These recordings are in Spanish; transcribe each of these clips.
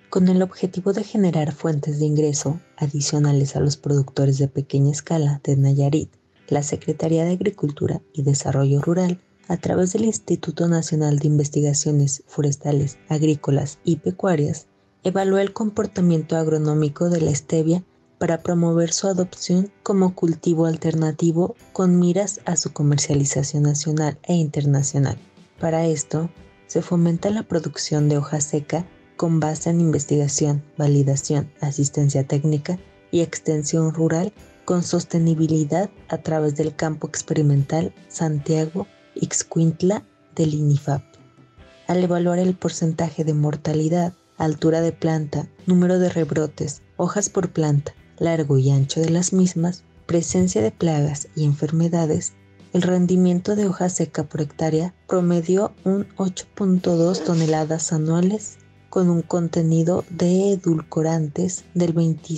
Con el objetivo de generar fuentes de ingreso adicionales a los productores de pequeña escala de Nayarit, la Secretaría de Agricultura y Desarrollo Rural, a través del Instituto Nacional de Investigaciones Forestales, Agrícolas y Pecuarias, evaluó el comportamiento agronómico de la stevia para promover su adopción como cultivo alternativo con miras a su comercialización nacional e internacional. Para esto, se fomenta la producción de hoja seca con base en investigación, validación, asistencia técnica y extensión rural con sostenibilidad a través del campo experimental Santiago Ixcuintla del INIFAP. Al evaluar el porcentaje de mortalidad, altura de planta, número de rebrotes, hojas por planta, largo y ancho de las mismas, presencia de plagas y enfermedades, el rendimiento de hoja seca por hectárea promedió un 8.2 toneladas anuales con un contenido de edulcorantes del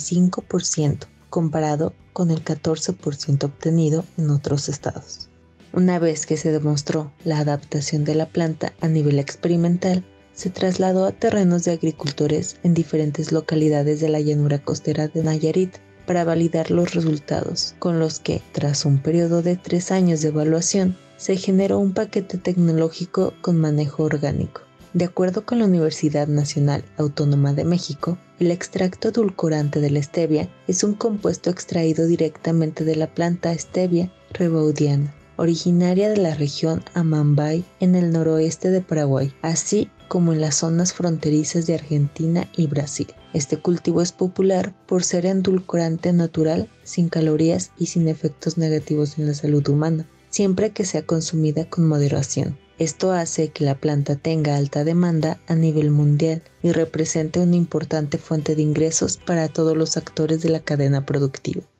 25%, comparado con el 14% obtenido en otros estados. Una vez que se demostró la adaptación de la planta a nivel experimental, se trasladó a terrenos de agricultores en diferentes localidades de la llanura costera de Nayarit para validar los resultados, con los que, tras un periodo de 3 años de evaluación, se generó un paquete tecnológico con manejo orgánico. De acuerdo con la Universidad Nacional Autónoma de México, el extracto edulcorante de la stevia es un compuesto extraído directamente de la planta Stevia rebaudiana, originaria de la región Amambay en el noroeste de Paraguay, así como en las zonas fronterizas de Argentina y Brasil. Este cultivo es popular por ser endulcorante natural, sin calorías y sin efectos negativos en la salud humana, siempre que sea consumida con moderación. Esto hace que la planta tenga alta demanda a nivel mundial y represente una importante fuente de ingresos para todos los actores de la cadena productiva.